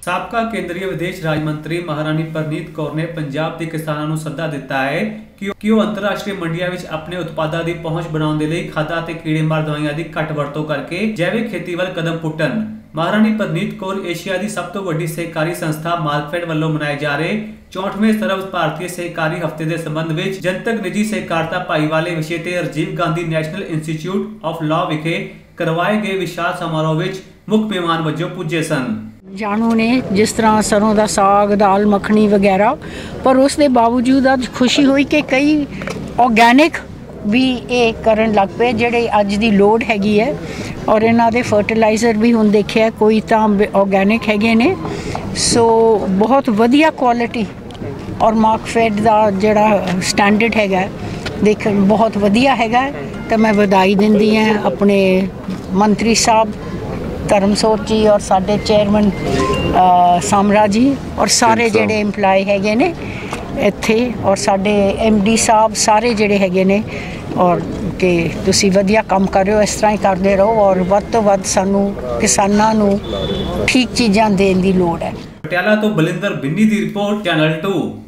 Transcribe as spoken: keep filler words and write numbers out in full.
ਸਾਬਕਾ ਕੇਂਦਰੀ ਵਿਦੇਸ਼ ਰਾਜ ਮੰਤਰੀ ਮਹਾਰਾਣੀ ਪ੍ਰਨੀਤ ਕੌਰ ਨੇ ਪੰਜਾਬ ਦੇ ਕਿਸਾਨਾਂ ਨੂੰ ਸੱਦਾ ਦਿੱਤਾ ਹੈ ਕਿ ਉਹ ਅੰਤਰਰਾਸ਼ਟਰੀ ਮੰਡੀਆਂ ਵਿੱਚ ਆਪਣੇ ਉਤਪਾਦਾਂ ਦੀ ਪਹੁੰਚ ਬਣਾਉਣ ਦੇ ਲਈ ਖਾਦਾਂ ਤੇ ਕੀੜੇਮਾਰ ਦਵਾਈਆਂ ਦੀ ਘੱਟ ਵਰਤੋਂ ਕਰਕੇ ਜੈਵਿਕ ਖੇਤੀ ਵੱਲ ਕਦਮ ਪੁੱਟਣ। ਮਹਾਰਾਣੀ ਪ੍ਰਨੀਤ ਕੌਰ ਏਸ਼ੀਆ ਦੀ ਸਭ ਤੋਂ ਵੱਡੀ ਸਹਿਕਾਰੀ ਸੰਸਥਾ ਮਾਰਕਫੈਡ ਵੱਲੋਂ ਮਨਾਏ ਜਾ ਰਹੇ ਚੌਂਹਠਵੇਂ ਸਰਵ ਭਾਰਤੀ ਸਹਿਕਾਰੀ ਹਫ਼ਤੇ ਦੇ ਸੰਬੰਧ ਵਿੱਚ ਜਨਤਕ ਨਿੱਜੀ ਸਹਿਕਾਰਤਾ ਭਾਈਵਾਲੇ ਵਿਸ਼ੇ ਤੇ Rajiv Gandhi national institute of law ਵਿਖੇ ਕਰਵਾਏ ਗਏ ਵਿਸ਼ਾਲ ਸਮਾਰੋਹ ਵਿੱਚ ਮੁੱਖ ਮਹਿਮਾਨ ਵਜੋਂ ਪੁੱਜੇ ਸਨ। जानू ने जिस तरह सरों का साग दाल मखनी वगैरह, पर उस दे बावजूद अज खुशी हुई कि कई ऑर्गैनिक भी ये करन लग पे जेडे अज दी लोड़ हैगी है। और इन्हां दे फर्टिलाइजर भी हुण देखिया कोई तां ऑर्गैनिक हैगे ने, सो बहुत वधिया क्वालिटी और मार्कफेड दा जेड़ा स्टैंडर्ड हैगा देख बहुत वधिया हैगा। तो मैं वधाई दिंदी हां अपने मंत्री साहब धर्मसोत जी और साडे चेयरमैन सामरा जी और सारे जेडे एम्पलॉय हैगे ने इत्थे और साडे एम डी साहब सारे जेडे हैगे ने, और कि तुसी वधिया काम कर रहे हो, इस तरह ही करते रहो और वध तो वध सानू किसानां नू ठीक चीज़ां देण दी लोड़ है। पटियाला तो बलिंदर बिन्नी दी रिपोर्ट चैनल टू।